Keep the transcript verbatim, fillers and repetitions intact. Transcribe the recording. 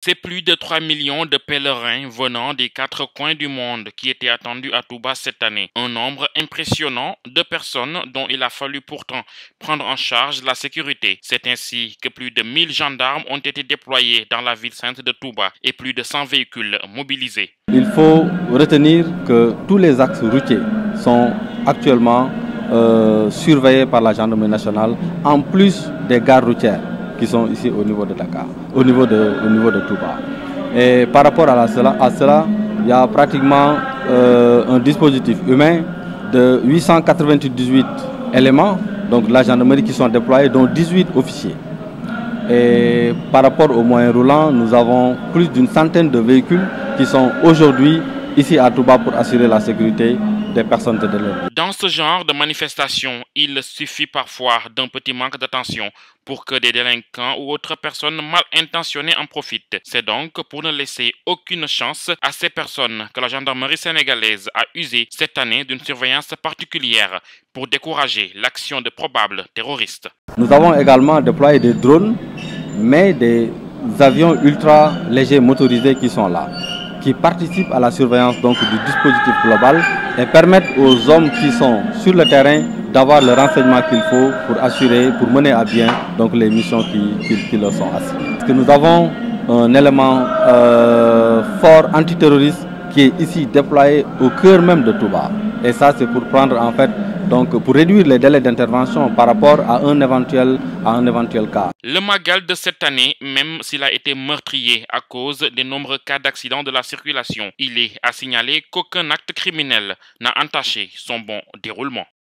C'est plus de trois millions de pèlerins venant des quatre coins du monde qui étaient attendus à Touba cette année. Un nombre impressionnant de personnes dont il a fallu pourtant prendre en charge la sécurité. C'est ainsi que plus de mille gendarmes ont été déployés dans la ville sainte de Touba et plus de cent véhicules mobilisés. Il faut retenir que tous les axes routiers sont actuellement euh, surveillés par la gendarmerie nationale, en plus des gares routières qui sont ici au niveau de Dakar, au niveau de, au niveau de Touba. Et par rapport à, la, à cela, il y a pratiquement euh, un dispositif humain de huit cent quatre-vingt-dix-huit éléments, donc de la gendarmerie qui sont déployés, dont dix-huit officiers. Et par rapport aux moyens roulants, nous avons plus d'une centaine de véhicules qui sont aujourd'hui ici à Touba pour assurer la sécurité des personnes et de leurs. Dans ce genre de manifestation, il suffit parfois d'un petit manque d'attention pour que des délinquants ou autres personnes mal intentionnées en profitent. C'est donc pour ne laisser aucune chance à ces personnes que la gendarmerie sénégalaise a usé cette année d'une surveillance particulière pour décourager l'action de probables terroristes. Nous avons également déployé des drones, mais des avions ultra légers motorisés qui sont là, qui participent à la surveillance donc, du dispositif global et permettent aux hommes qui sont sur le terrain d'avoir le renseignement qu'il faut pour assurer, pour mener à bien donc, les missions qui, qui, qui leur sont assignées. Parce que nous avons un élément euh, fort antiterroriste qui est ici déployé au cœur même de Touba. Et ça, c'est pour prendre en fait, donc pour réduire les délais d'intervention par rapport à un éventuel, à un éventuel cas. Le Magal de cette année, même s'il a été meurtrier à cause des nombreux cas d'accidents de la circulation, il est à signaler qu'aucun acte criminel n'a entaché son bon déroulement.